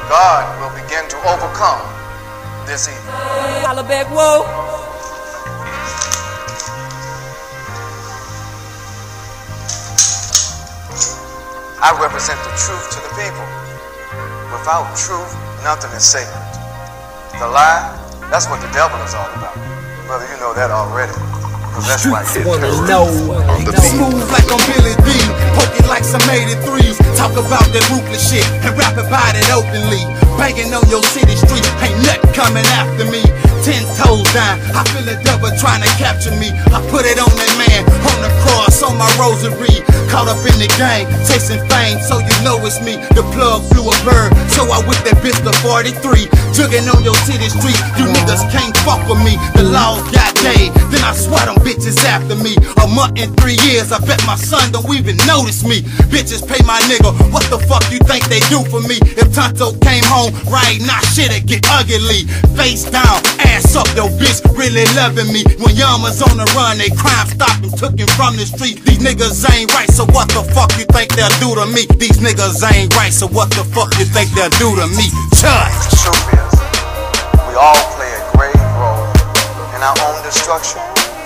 God will begin to overcome this evil. Holla back, whoa. I represent the truth to the people. Without truth, nothing is sacred. The lie, that's what the devil is all about. Brother, you know that already. Because that's why you're smooth like I'm Billy D, poking like some 83s. Talk about that ruthless shit and rap about it openly. Banging on your city street, ain't nothing coming after me. 10 toes down, I feel the devil trying to capture me. I put it on that man, on the cross, on my rosary. Caught up in the game, chasing fame, so you know it's me. The plug flew a bird, so I whipped that bitch to 43. Jugging on your city street, you niggas can't fuck with me. The law got day, then I swear them bitches after me. A month and 3 years, I bet my son don't even notice me. Bitches pay my nigga, what the fuck you think they do for me? If Tonto came home right now, shit'd get ugly. Face down, ass up, yo bitch really loving me. When Yama's on the run, they crime stopped and took him from the street. These niggas ain't right, so what the fuck you think they'll do to me? These niggas ain't right, so what the fuck you think they'll do to me? Chud! The truth is, we all play a grave role in our own destruction.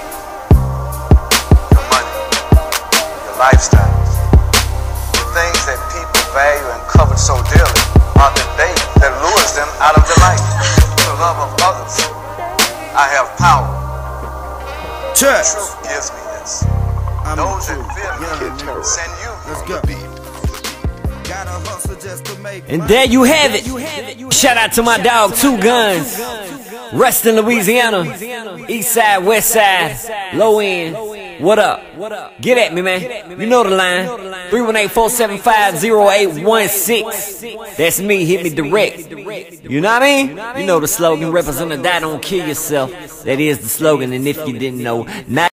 Your money, your lifestyles, the things that people value and covet so dearly are the bait that lures them out of the light. The love of others. I have power. Chud! The truth gives me this. Those that fear me send you. Let's go. Gotta hustle just to make And there you have it. Shout out to my dog, Two Guns. Reston, Louisiana. East side, west side, low end. What up? Get at me, man. You know the line. 318-475-0816. That's me. Hit me direct. You know what I mean? You know the slogan. Represent or die, don't kill yourself. That is the slogan. And if you didn't know, not